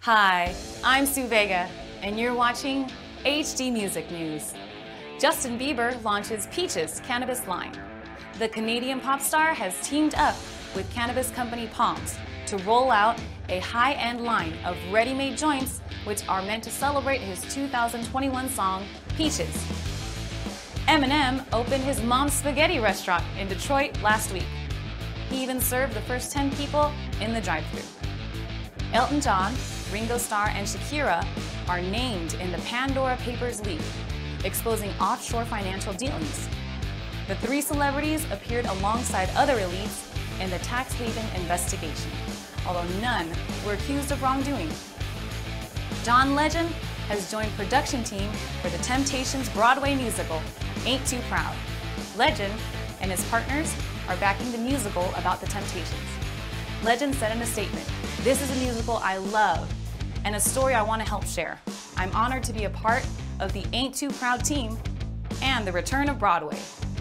Hi, I'm Sue Vega, and you're watching HD Music News. Justin Bieber launches Peaches cannabis line. The Canadian pop star has teamed up with cannabis company Palms to roll out a high-end line of ready-made joints which are meant to celebrate his 2021 song, Peaches. Eminem opened his mom's spaghetti restaurant in Detroit last week. He even served the first 10 people in the drive-thru. Elton John, Ringo Starr, and Shakira are named in the Pandora Papers leak, exposing offshore financial dealings. The three celebrities appeared alongside other elites in the tax haven investigation, although none were accused of wrongdoing. John Legend has joined production team for the Temptations Broadway musical, Ain't Too Proud. Legend and his partners are backing the musical about the Temptations. Legend said in a statement, "This is a musical I love and a story I want to help share. I'm honored to be a part of the Ain't Too Proud team and the return of Broadway."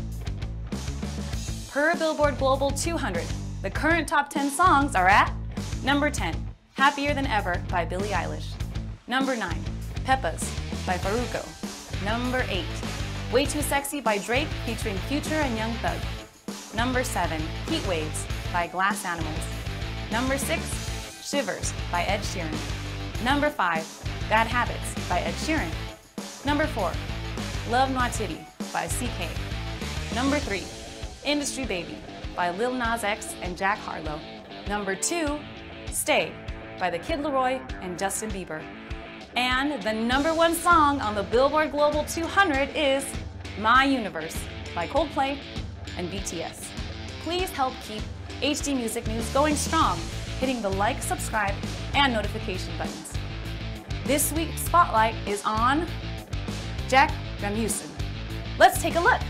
Per Billboard Global 200, the current top 10 songs are at number 10, Happier Than Ever by Billie Eilish. Number 9, Pepas by Farruko. Number 8, Way Too Sexy by Drake featuring Future and Young Thug. Number 7, Heat Waves by Glass Animals. Number 6, Shivers by Ed Sheeran. Number 5, Bad Habits by Ed Sheeran. Number 4, Love Not Titty by CK. Number 3, Industry Baby by Lil Nas X and Jack Harlow. Number 2, Stay by The Kid Laroi and Justin Bieber. And the number 1 song on the Billboard Global 200 is My Universe by Coldplay and BTS. Please help keep HD Music News going strong, hitting the like, subscribe, and notification buttons. This week's spotlight is on Jack Rasmussen. Let's take a look.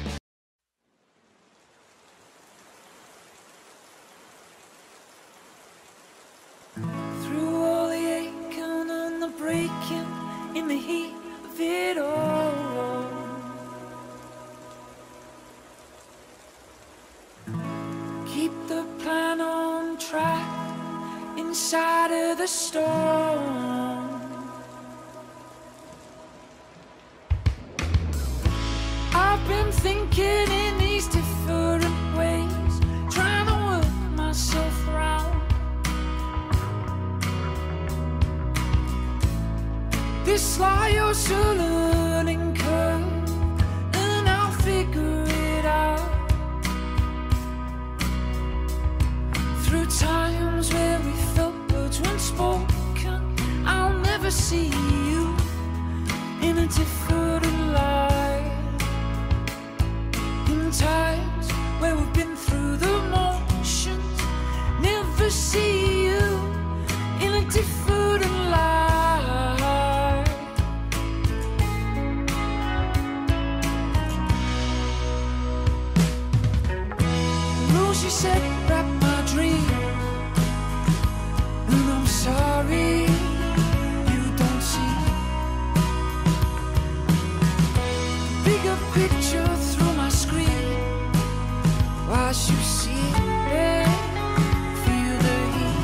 Through all the aching and the breaking, in the heat of it all, keep the plan on track inside of the storm. I've been thinking in these different ways, trying to work myself around this Lyos learning curve, and I'll figure it out. Through times where we felt words weren't spoken, I'll never see you in a different light. In times where we've been through the motions, never see you in a different light. She said, wrap my dream, and I'm sorry you don't see the bigger picture through my screen. Whilst you see it, feel the heat.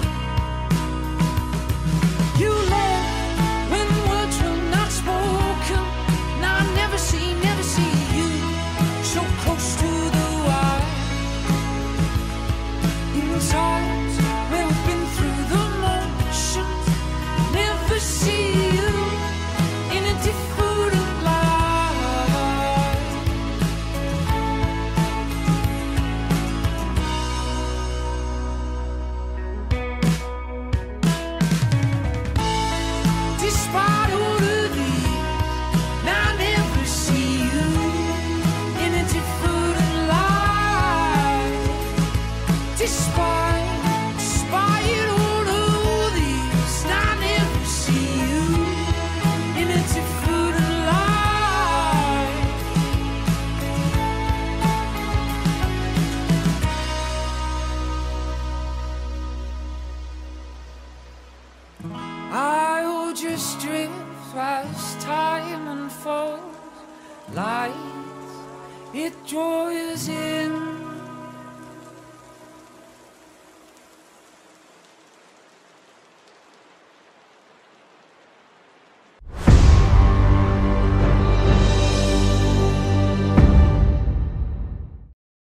You left when words were not spoken. Now I never see you so close to the wire. Times where we've been through the motions, never see you in a different light. Despite all of these, I never see you in a different light. Despite all of these, I never see you in a different light. I hold your strength as time unfolds. Light, it draws in.